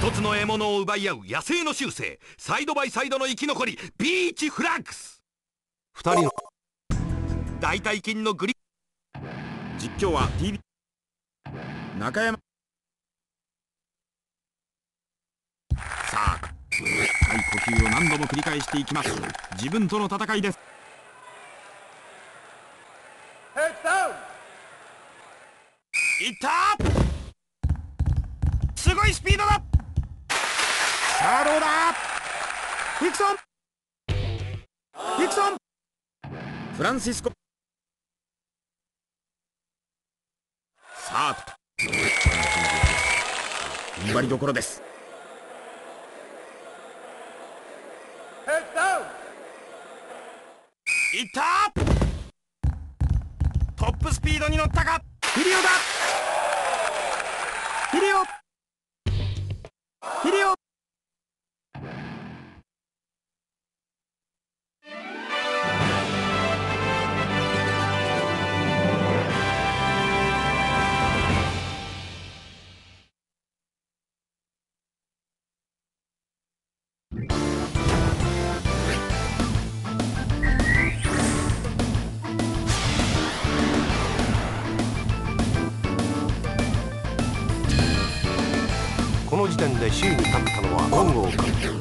一つの獲物を奪い合う野生の習性、サイドバイサイドの生き残り、ビーチフラッグス。2人の大腿筋のグリ。 実況は TV 中山。さあ深い呼吸を何度も繰り返していきます。自分との戦いです。 いったー、すごいスピードだ。 さあどうだ。ヒクソン、ヒクソン、フランシスコ。さあ踏ん張りどころです。 いったー、トップスピードに乗ったか。 ヒリオだ。ヒリオ、ヒリオ。 この時点で首位に立ったのは本郷君。